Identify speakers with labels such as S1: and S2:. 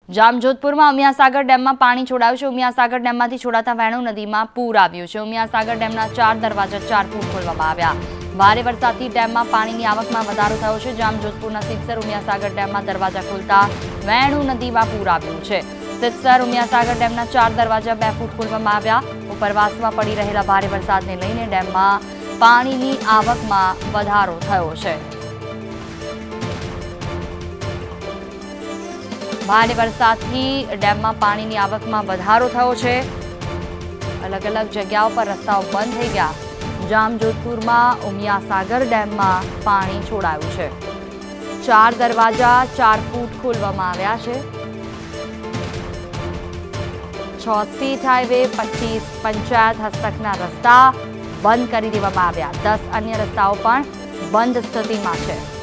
S1: જામજોધપુરમાં ઉમિયાસાગર ડેમમાં પાણી છોડાયું છે। ઉમિયાસાગર ડેમમાંથી છોડાતા વેણુ નદીમાં પૂર આવ્યું છે। ઉમિયાસાગર ડેમના 4 દરવાજા 4 ફૂટ ખોલવામાં આવ્યા। ભારે વરસાદથી ડેમમાં પાણીની આવકમાં વધારો થયો છે। જામજોધપુરના સિદ્ધસર ઉમિયાસાગર ડેમમાં દરવાજા ખોલતા વેણુ નદીમાં પૂર આવ્યું છે। સિદ્ધસર ઉમિયાસાગર ડેમના 4 દરવાજા 2 ફૂટ ખોલવામાં આવ્યા। ઉપરવાસમાં પડી રહેલા ભારે વરસાદને લઈને ડેમમાં પાણીની આવકમાં વધારો થયો છે। भारे वरसादथी डेम में पानी की आवक में वधारो थयो छे। अलग अलग जगहों पर रस्ताओं बंद थई गया। जामजोधपुर में उमियासागर डेम में पानी छोड़ायुं छे। 4 दरवाजा 4 फूट खोलवामां आव्या छे। 6 स्पीड हाईवे 25 पंचायत हस्तकना रस्ता बंद करी देवामां आव्या। 10 अन्य रस्ताओं पण बंद स्थिति में छे।